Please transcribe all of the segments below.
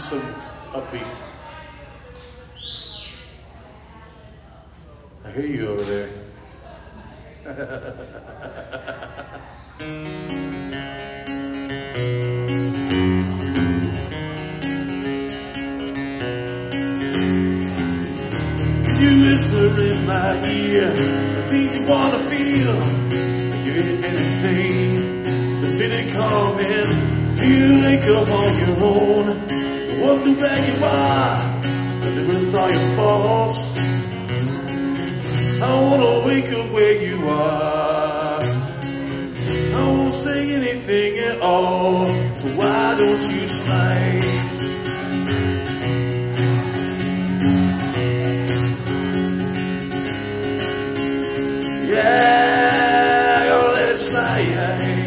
some upbeat. I hear you over there. You whisper in my ear the things you wanna feel. You're anything to feel it coming. You wake up on your own, wonder where you are, living with all your faults. I wanna wake up where you are. I won't say anything at all, so why don't you smile? Yeah, gonna let it slide.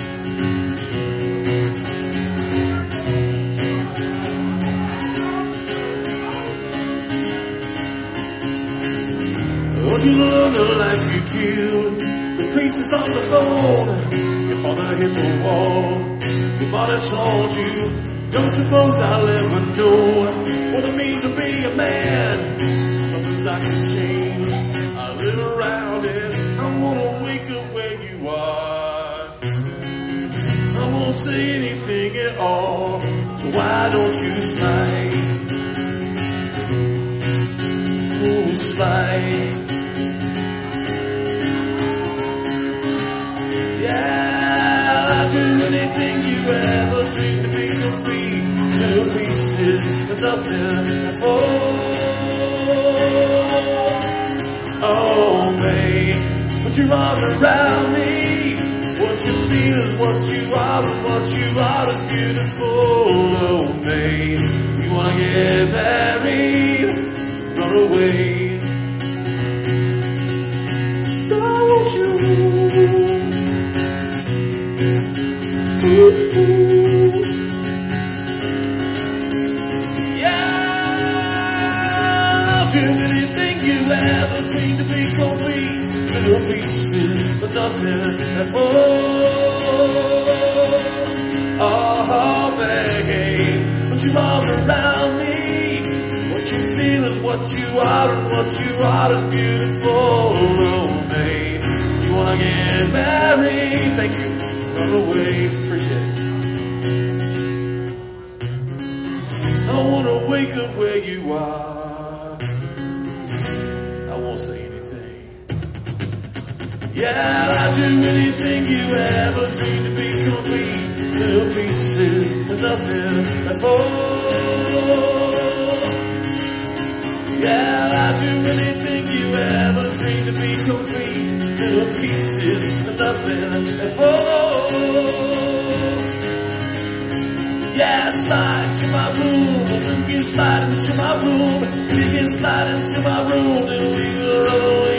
Oh, you love the life you killed. The priest is on the phone. Your father hit the wall. Your mother told you. Don't suppose I'll ever know what it means to be a man. Something I can change. I live around it. I wanna wake up where you are. I won't say anything at all, so why don't you slide? Ooh, slide. Yeah, I'll do anything you ever dream to be complete. Little pieces of nothing for. Oh, babe, put your arms around me. What you feel is what you are, and what you are is beautiful. Oh, babe, you wanna get married, run away. Don't you? Ooh, ooh. Yeah, I'll do anything you ever dreamed to be complete. Little pieces, but nothing at all. Oh, babe, put your arms around me. What you feel is what you are, and what you are is beautiful. Oh, babe, you wanna get married? Thank you. Run away, appreciate it. I wanna wake up where you are. I won't say anything. Yeah, I'll do anything you ever dreamed to be complete. Little pieces of nothing at all. Yeah, I'll do anything you ever dreamed to be complete. Little pieces of nothing at all. Yeah, slide to my room. You can slide into my room. You can slide into my room. And we will run away.